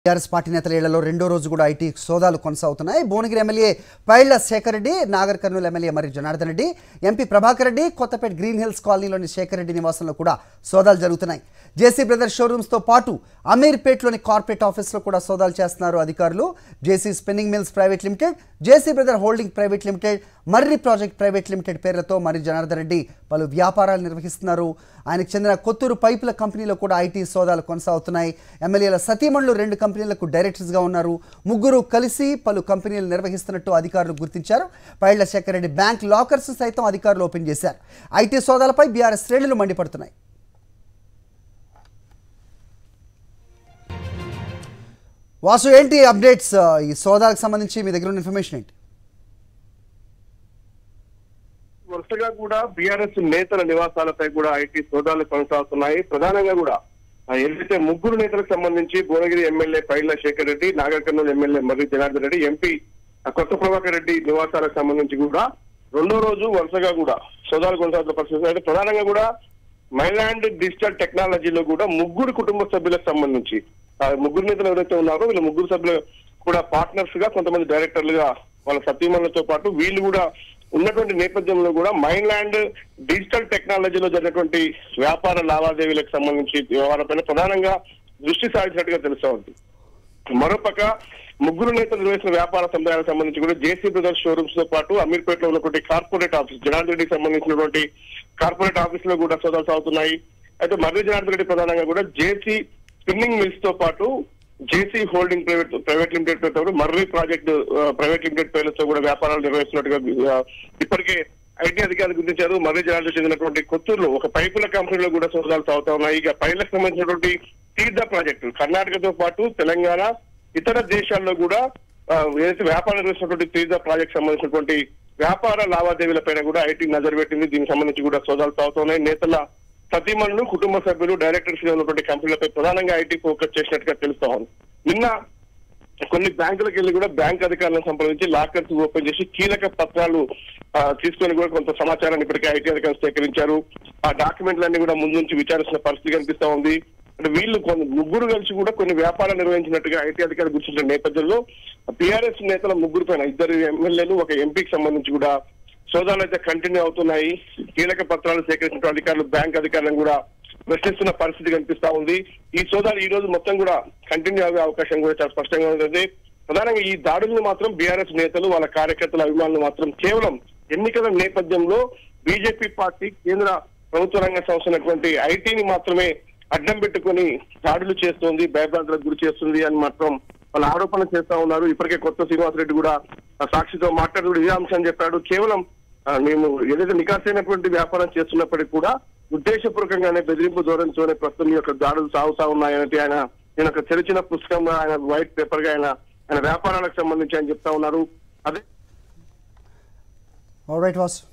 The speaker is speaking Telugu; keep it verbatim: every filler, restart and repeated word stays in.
టీఆర్ఎస్ పార్టీ నేతల ఇళ్లలో రెండో రోజు కూడా ఐటీ సోదాలు కొనసాగుతున్నాయి. భువనగిరి ఎమ్మెల్యే పైళ్ల శేఖర్ రెడ్డి, నాగర్ కర్నూలు ఎమ్మెల్యే మరి Janardhan Reddy, MP Prabhakar Reddy, Kothapeta green hills కాలనీలోని శేఖర్ రెడ్డి నివాసంలో కూడా సోదాలు జరుగుతున్నాయి. జేసీ బ్రదర్స్ షోరూమ్స్తో పాటు అమీర్పేట్లోని కార్పొరేట్ ఆఫీస్లో కూడా సోదాలు చేస్తున్నారు అధికారులు. JC spinning mills private limited, JC brother holding private limited, Marri project private limited పేర్లతో మరి జనార్దన్ రెడ్డి పలు వ్యాపారాలు నిర్వహిస్తున్నారు. ఆయనకు చెందిన కొత్తూరు పైపుల కంపెనీలో కూడా ఐటీ సోదాలు కొనసాగుతున్నాయి. ఎమ్మెల్యేల సతీమణులు రెండు కంపెనీలకు డైరెక్టర్స్గా ఉన్నారు. ముగ్గురు కలిసి పలు కంపెనీలు నిర్వహిస్తున్నట్టు అధికారులు గుర్తించారు. పైళ్ల శేఖర్ రెడ్డి బ్యాంక్ లాకర్స్ సైతం అధికారులు ఓపెన్ చేశారు. ఐటీ సోదాలపై బీఆర్ఎస్ శ్రేణులు మండిపడుతున్నాయి. వాసు, ఏంటి అప్డేట్స్? ఈ సోదాలకు సంబంధించి మీ దగ్గర ఉన్న ఇన్ఫర్మేషన్ ఏంటి? వరుసగా కూడా బీఆర్ఎస్ నేతల నివాసాలపై కూడా ఐటీ సోదాలు కొనసాగుతున్నాయి. ప్రధానంగా కూడా ఏదైతే ముగ్గురు నేతలకు సంబంధించి Bhuvanagiri MLA Pailla Shekar Reddy, Nagar Kurnool MLA Marri Janardhan Reddy, MP Kotha Prabhakar Reddy నివాసాలకు సంబంధించి కూడా రెండో రోజు వరుసగా కూడా సోదాలు కొనసాగుతున్న పరిస్థితి. అయితే ప్రధానంగా కూడా మైలాండ్ డిజిటల్ టెక్నాలజీలో కూడా ముగ్గురు కుటుంబ సభ్యులకు సంబంధించి ముగ్గురు నేతలు ఎవరైతే ఉన్నారో వీళ్ళ ముగ్గురు సభ్యులు కూడా పార్ట్నర్స్ గా, కొంతమంది డైరెక్టర్లుగా వాళ్ళ సతీమణులతో పాటు వీళ్ళు కూడా ఉన్నటువంటి నేపథ్యంలో కూడా మైలాండ్ డిజిటల్ టెక్నాలజీలో జరిగినటువంటి వ్యాపార లావాదేవీలకు సంబంధించి వ్యవహారంపైన ప్రధానంగా దృష్టి సారించినట్టుగా తెలుస్తా ఉంది. మరోపక్క ముగ్గురు నేతలు నిర్వహించిన వ్యాపార సముదాయాలకు సంబంధించి కూడా జేసీ బ్రదర్స్ షోరూమ్స్ తో పాటు అమీర్పేటలో ఉన్నటువంటి కార్పొరేట్ ఆఫీస్, జనార్దన్ రెడ్డికి సంబంధించినటువంటి కార్పొరేట్ ఆఫీస్ లో కూడా సోదాలు సాగుతున్నాయి. అయితే మర్రి జనార్దన్ రెడ్డి ప్రధానంగా కూడా జేసీ స్పిన్నింగ్ మిల్స్ తో పాటు JC holding private private limited పేరుతో మర్రి ప్రాజెక్ట్ ప్రైవేట్ లిమిటెడ్ పేర్లతో కూడా వ్యాపారాలు నిర్వహిస్తున్నట్టుగా ఇప్పటికే ఐటీ అధికారులు గుర్తించారు. మర్రి జనార్దన్ చెందినటువంటి కొత్తూరులో ఒక పైపుల కంపెనీలో కూడా సోదాలు సాగుతా ఉన్నాయి. ఇక పైలకు సంబంధించినటువంటి తీర్థ ప్రాజెక్టు కర్ణాటకతో పాటు తెలంగాణ, ఇతర దేశాల్లో కూడా ఏదైతే వ్యాపారం నిర్వహిస్తున్నటువంటి తీర్థ ప్రాజెక్ట్ సంబంధించినటువంటి వ్యాపార లావాదేవీల పైన కూడా ఐటీ నజరు పెట్టింది. దీనికి సంబంధించి కూడా సోదాలు సాగుతున్నాయి. నేతల సతీమణులు, కుటుంబ సభ్యులు, డైరెక్టర్స్ గా ఉన్నటువంటి కంపెనీలపై ప్రధానంగా ఐటీ ఫోకస్ చేసినట్టుగా తెలుస్తా ఉంది. నిన్న కొన్ని బ్యాంకులకు వెళ్ళి కూడా బ్యాంక్ అధికారులను సంప్రదించి లాకర్స్ ఓపెన్ చేసి కీలక పత్రాలు తీసుకొని కూడా కొంత సమాచారాన్ని ఇప్పటికే ఐటీ అధికారులు సేకరించారు. ఆ డాక్యుమెంట్లన్నీ కూడా ముందు నుంచి విచారిస్తున్న పరిస్థితి కనిపిస్తా ఉంది. అంటే వీళ్ళు కొన్ని ముగ్గురు కలిసి కూడా కొన్ని వ్యాపారాలు నిర్వహించినట్టుగా ఐటీ అధికారులు గుర్తించిన నేపథ్యంలో టీఆర్ఎస్ నేతల ముగ్గురు పైన ఇద్దరు ఎమ్మెల్యేలు, ఒక ఎంపీకి సంబంధించి కూడా సోదాలు అయితే కంటిన్యూ అవుతున్నాయి. కీలక పత్రాలు సేకరించిన అధికారులు బ్యాంక్ అధికారులను కూడా ప్రశ్నిస్తున్న పరిస్థితి కనిపిస్తా ఉంది. ఈ సోదాలు ఈ రోజు మొత్తం కూడా కంటిన్యూ అయ్యే అవకాశం కూడా చాలా స్పష్టంగా ఉంటుంది. ప్రధానంగా ఈ దాడులను మాత్రం బీఆర్ఎస్ నేతలు, వాళ్ళ కార్యకర్తల అభిమానులు మాత్రం కేవలం ఎన్నికల నేపథ్యంలో బీజేపీ పార్టీ కేంద్ర ప్రభుత్వ రంగ సంస్థ అయినటువంటి ఐటీని మాత్రమే అడ్డం పెట్టుకుని దాడులు చేస్తోంది, భయభ్రాంతులకు గురి చేస్తుంది అని మాత్రం వాళ్ళు ఆరోపణ చేస్తా ఉన్నారు. ఇప్పటికే కొత్త శ్రీనివాసరెడ్డి కూడా సాక్షితో మాట్లాడుతూ ఇదే అంశాన్ని చెప్పాడు. కేవలం మేము ఏదైతే నికాసైనటువంటి వ్యాపారం చేస్తున్నప్పటికీ కూడా ఉద్దేశపూర్వకంగానే బెదిరింపు ధోరణితోనే ప్రస్తుతం యొక్క దాడులు సాగుతా ఉన్నాయని ఆయన నేను ఒక తెరిచిన పుస్తకంగా, ఆయన వైట్ పేపర్ గా ఆయన ఆయన వ్యాపారాలకు సంబంధించి ఆయన చెప్తా ఉన్నారు. అదే ఆల్ రైట్ వాసు.